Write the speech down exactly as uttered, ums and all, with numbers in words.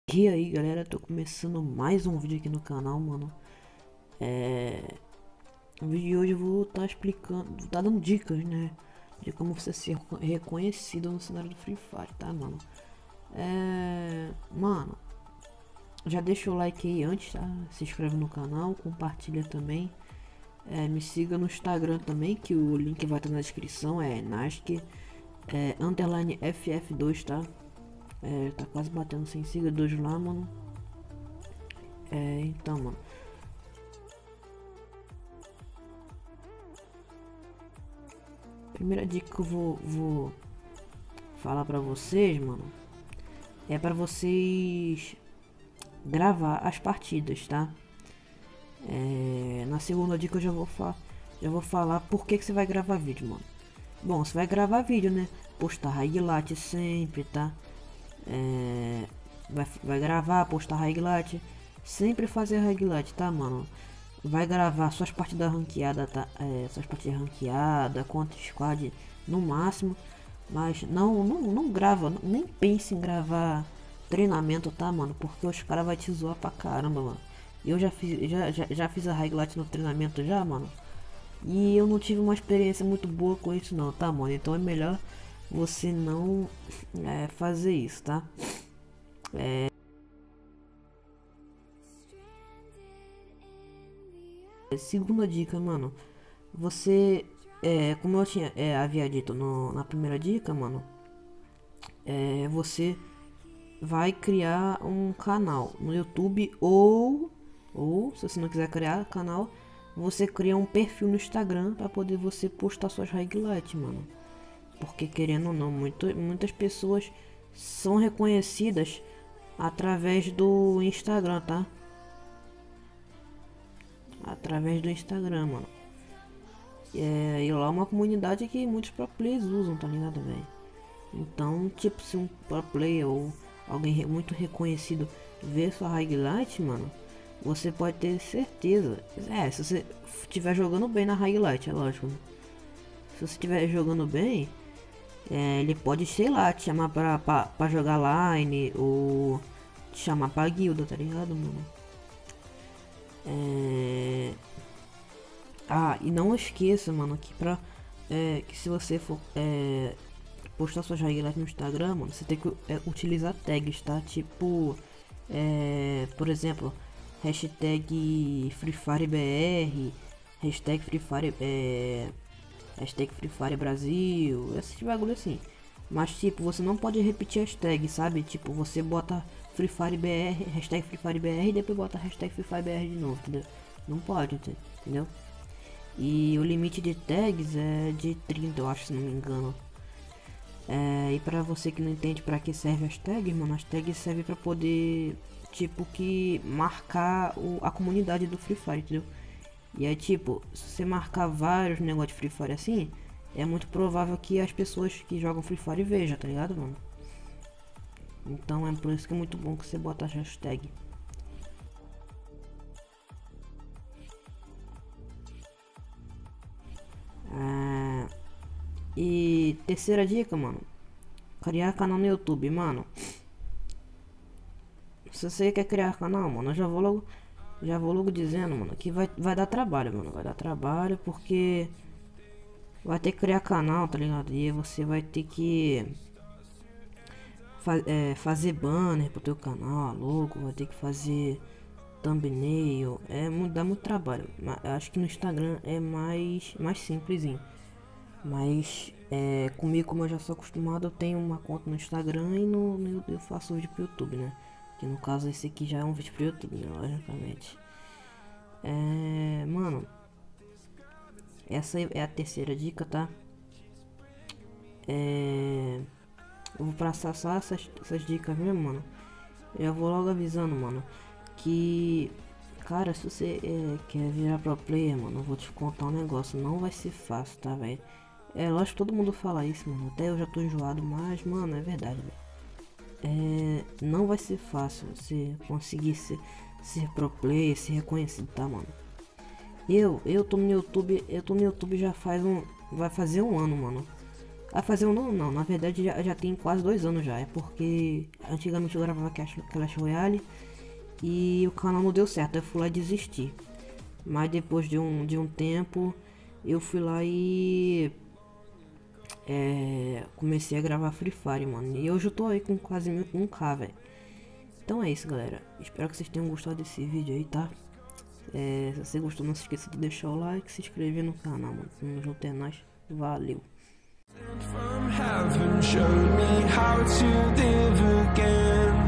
E aí galera, tô começando mais um vídeo aqui no canal, mano. É... No vídeo de hoje eu vou estar tá explicando, vou tá dando dicas, né? De como você ser reconhecido no cenário do Free Fire, tá, mano? É... Mano, já deixa o like aí antes, tá? Se inscreve no canal, compartilha também. É, me siga no Instagram também, que o link vai estar tá na descrição, é Nask, é, underline F F dois, tá? É, tá quase batendo cem seguidores lá, mano. É, então, mano. Primeira dica que eu vou, vou falar pra vocês, mano, é pra vocês gravar as partidas, tá? É, na segunda dica eu já vou, fa já vou falar por que, que você vai gravar vídeo, mano. Bom, você vai gravar vídeo, né? Postar highlight sempre, tá? É, vai, vai gravar, postar highlight. Sempre fazer highlight, tá, mano? Vai gravar suas partidas ranqueadas, tá? É, suas partidas ranqueadas, contra squad no máximo. Mas não, não, não grava, nem pense em gravar treinamento, tá, mano? Porque os caras vão te zoar pra caramba, mano. Eu já fiz, já, já, já fiz a highlight no treinamento já, mano. E eu não tive uma experiência muito boa com isso não, tá, mano? Então é melhor você não é, fazer isso, tá? É... Segunda dica, mano. Você, é, como eu tinha, é, havia dito no, na primeira dica, mano. É, você vai criar um canal no YouTube ou, ou se você não quiser criar canal, você cria um perfil no Instagram para poder você postar suas highlights, mano. Porque querendo ou não, muito, muitas pessoas são reconhecidas através do Instagram, tá? Através do Instagram, mano. É, e lá é uma comunidade que muitos pro players usam, tá ligado, velho? Então, tipo, se um pro player ou alguém re muito reconhecido ver sua highlight, mano, você pode ter certeza. É, se você estiver jogando bem na highlight, é lógico, né? Se você estiver jogando bem, é, ele pode, sei lá, te chamar pra, pra, pra jogar line ou te chamar pra guilda, tá ligado, mano? É... Ah, e não esqueça, mano, que pra. É, que se você for é, postar suas highlights no Instagram, mano, você tem que é, utilizar tags, tá? Tipo, é, por exemplo, hashtag FreeFireBR, hashtag FreeFire, é, hashtag FreeFire Brasil, esse bagulho assim. Mas tipo, você não pode repetir as tags, sabe? Tipo, você bota FreeFireBR, hashtag FreeFireBR e depois bota hashtag FreeFireBR de novo, entendeu? Não pode, entendeu? E o limite de tags é de trinta, eu acho, se não me engano. É, e pra você que não entende pra que serve as tags, mano, as tags servem pra poder, tipo, que marcar o, a comunidade do Free Fire, entendeu? E aí, tipo, se você marcar vários negócios de Free Fire assim, é muito provável que as pessoas que jogam Free Fire vejam, tá ligado, mano? Então é por isso que é muito bom que você bota a hashtag. É... E terceira dica, mano. Criar canal no YouTube, mano. Se você quer criar canal, mano, eu já vou logo, já vou logo dizendo, mano, que vai, vai dar trabalho, mano. Vai dar trabalho porque vai ter que criar canal, tá ligado? E aí você vai ter que fa é, fazer banner pro teu canal, logo, vai ter que fazer thumbnail, é dá muito trabalho. Mas acho que no Instagram é mais mais simplesinho. Mas é, comigo, como eu já sou acostumado, eu tenho uma conta no Instagram e no, no eu faço vídeo pro YouTube, né? Que no caso esse aqui já é um vídeo pro YouTube, né? Logicamente. É, mano, essa é a terceira dica, tá? É, eu vou passar só essas, essas dicas mesmo, mano. Eu vou logo avisando, mano, que, cara, se você é, quer virar pro player, mano, eu vou te contar um negócio. Não vai ser fácil, tá, velho? É lógico que todo mundo fala isso, mano. Até eu já tô enjoado, mas, mano, é verdade, velho. É, não vai ser fácil você conseguir ser, ser pro player, ser reconhecido, tá, mano? Eu, eu tô no YouTube, eu tô no YouTube já faz um, vai fazer um ano, mano. Vai fazer um não, não, na verdade já, já tem quase dois anos já, é porque antigamente eu gravava Clash, Clash Royale e o canal não deu certo, eu fui lá desistir. Mas depois de um, de um tempo eu fui lá e é, comecei a gravar Free Fire, mano. E hoje eu tô aí com quase um k, velho. Então é isso, galera. Espero que vocês tenham gostado desse vídeo aí, tá? É, se você gostou, não se esqueça de deixar o like, se inscrever no canal, mano. Tamo junto, é nóis. Valeu. From heaven showed me how to live again.